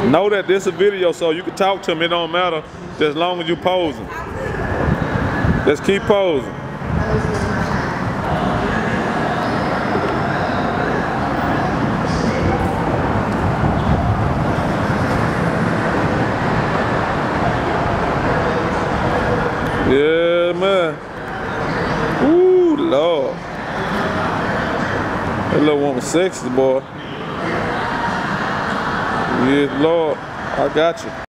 Know that this is a video, so you can talk to me. It don't matter, just as long as you posing. Just keep posing. Yeah, man. Ooh, Lord. That little woman sexy, boy. Yeah, Lord. I got you.